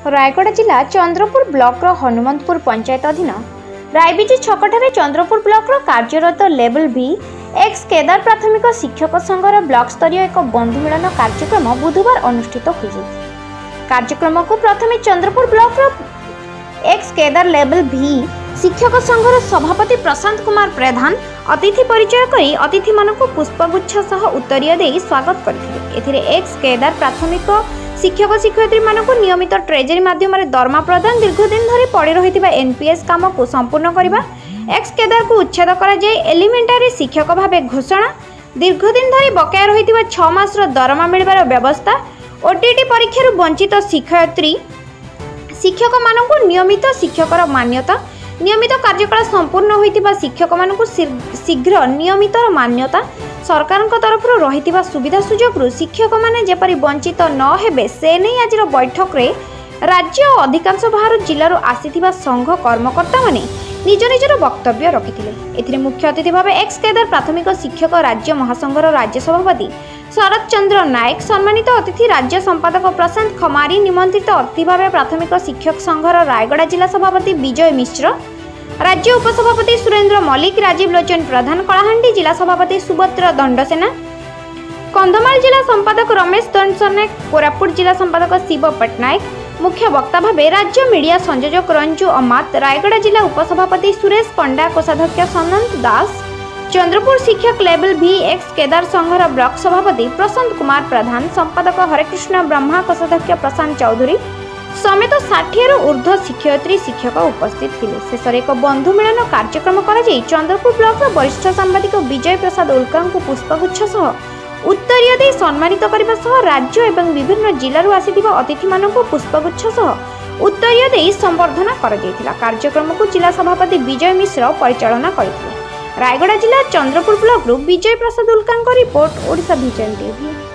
रायगड़ा जिला चंद्रपुर ब्लॉक हनुमंतपुर पंचायत अधीन रायबिजी छकठारे चंद्रपुर ब्लॉक कार्यरत लेवल भी एक्स केदार प्राथमिक शिक्षक संघर ब्लॉक स्तरीय एक बंधु मिलन कार्यक्रम बुधवार अनुष्ठित हो कार्यक्रम को प्रथम Chandrapur block ex cadre level भी शिक्षक संघर सभापति प्रशांत कुमार प्रधान अतिथि परिचय करी अतिथि मानक पुष्पगुच्छ सह उत्तरीय दे स्वागत करथिले। एक्स केदार प्राथमिक शिक्षक शिक्षयित्री मानक नियमित ट्रेजरी माध्यम दरमा प्रदान दीर्घदिन धरी पड़ी रही एनपीएस काम को संपूर्ण करने एक्स केदार को उच्छेद कर एलिमेंटारी शिक्षक भाव घोषणा दीर्घदिन धरी बकाया रही 6 मास दरमा मिलबार व्यवस्था ओटीटी परीक्षा वंचित शिक्षयित्री शिक्षक मानक नियमित शिक्षकर मान्यता नियमित कार्यकाल संपूर्ण होइतिबा शिक्षक मानक शीघ्र नियमित मान्यता सरकार तरफ रही सुविधा सुजोग शिक्षक माने जेपरी वंचित न हेबे से नहीं आज बैठक रे राज्य और अधिकांश बाहर जिलूर आसीथिबा संघ कर्मकर्ता माने निज निजर वक्तव्य रखिथिले। मुख्य अतिथि भाव एक्स केदार प्राथमिक शिक्षक राज्य महासंघर राज्य सभापति शरद चंद्र नायक सम्मानित अतिथि राज्य संपादक प्रशांत खमारी निमंत्रित अतिथि भाव प्राथमिक शिक्षक संघर रायगड़ा जिला सभापति विजय मिश्र राज्य उपसभापति सुरेंद्र मल्लिक राजीव लोचन प्रधान कलाहांडी जिला सभापति सुभद्र दंडसेना कंधमाल जिला संपादक रमेश दंडसेना कोरापुट जिला संपादक शिव पट्टनायक मुख्य वक्ता भावे राज्य मीडिया संयोजक रंजू अमात रायगड़ा जिला उपसभापति सुरेश पंडा कोषाध्यक्ष सनंत दास चंद्रपुर शिक्षक लेवल भी एक्स केदार संघर ब्लॉक सभापति प्रशांत कुमार प्रधान संपादक हरेकृष्ण ब्रह्मा कोषाध्यक्ष प्रशांत चौधरी समेत 60 ऊर्ध्व शिक्षयित्री शिक्षक उपस्थित थिले। शेष एक बंधु मिलन कार्यक्रम कर चंद्रपुर ब्लॉक वरिष्ठ सांबादिक विजय प्रसाद उल्का को पुष्पगुच्छ सह उत्तरीय दे सम्मानित करने सह राज्य एवं विभिन्न जिलूर आसीथिबा अतिथि मानक पुष्पगुच्छ सह उत्तरीय दे संबर्धना कर कार्यक्रम को जिला सभापति विजय मिश्र परिचालना करथिले। रायगड़ा जिला चंद्रपुर ब्लॉक विजय प्रसाद उल्का रिपोर्ट ओडिशा विजन टीवी।